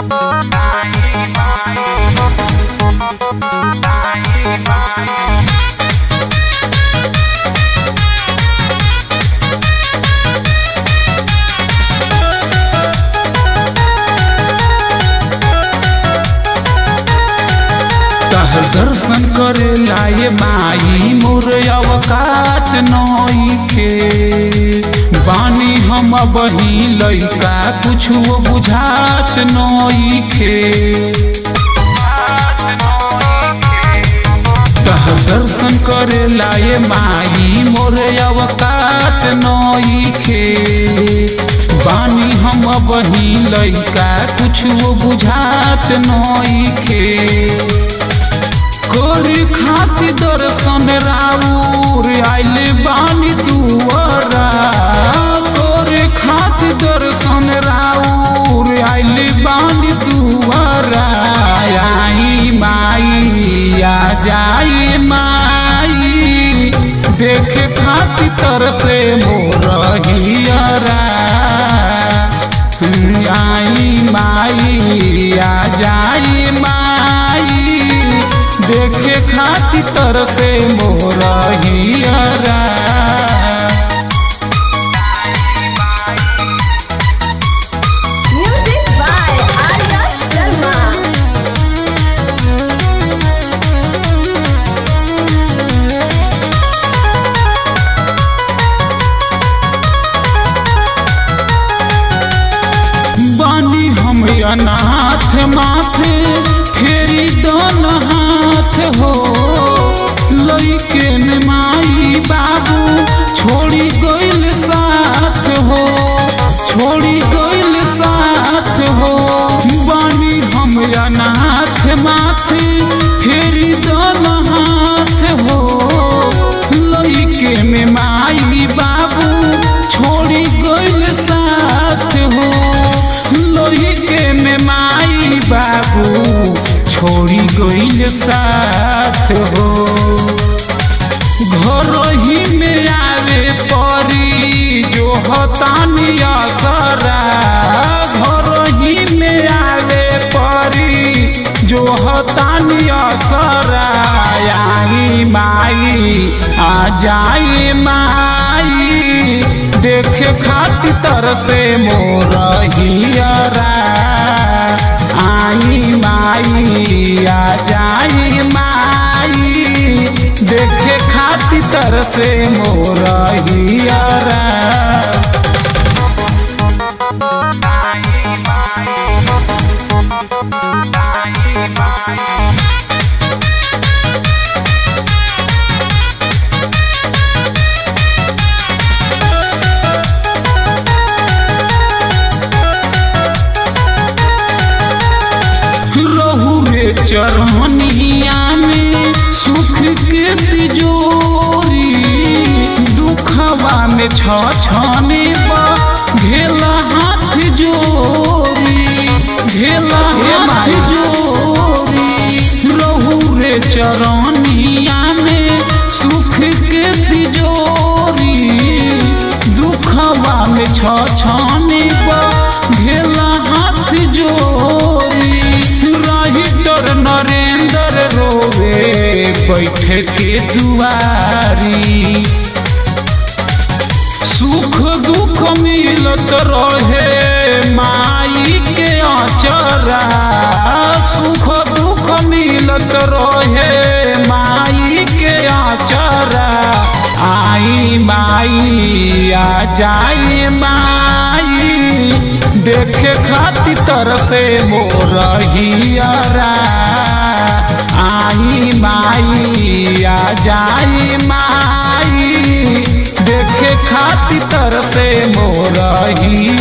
दर्शन करे लाए माई मोर अवकात नइखे बानी हम बही लइका कुछ बुझात नइखे दर्शन करे लाए माई मोर अवकात नइखे बानी हम बही लइका कुछ बुझात नइखे कोरी खातिर दर्शन राउर आइले बानी दुआरा कोरी खातिर दर्शन राउर आइले बानी दुआरा आई माई आ जाई माई देखे खातिर तरसे मोर हियरा आई माई आ जाई माई देखे खातिर तरसे मोर हियरा Music by Arya Sharma. बानी हम अनाथ माथे फेरी दोन हाथ हो लइके में माई बाबू छोड़ी गइल साथ हो छोड़ी गइल साथ हो बानी हम अनाथ माथे फेरी दोन हाथ हो लइके में माई बाबू छोड़ी गइल साथ हो लइके में माई बाबू छोड़ी गइल साथ हो घर ही में आवे परी जो हतानी असरा घर ही में आवे परी जो हतानी असरा आई माई आ जाई माई देखे खातिर तरसे मोर हियरा आई माई आ जाई माई देखे खातिर तरसे मोर हियरा चरहनिया में सुख के तिजोरी दुखवा में छछने घेला हाथ जोरी घेला हाथ जोरी रहू रे चरहनिया में सुख के तिजोरी दुखवा में छछने घेला हाथ जोरी नरेंद्र रोवे बैठे के दुआरी सुख दुख मिलत रहे माई के अचरा सुख दुख मिलत रहे माई के अचरा आई माई आ जाई माई देखे खातिर तरसे मोर हियरा आई माई आ जाई माई देखे खातिर तरसे मोर हियरा।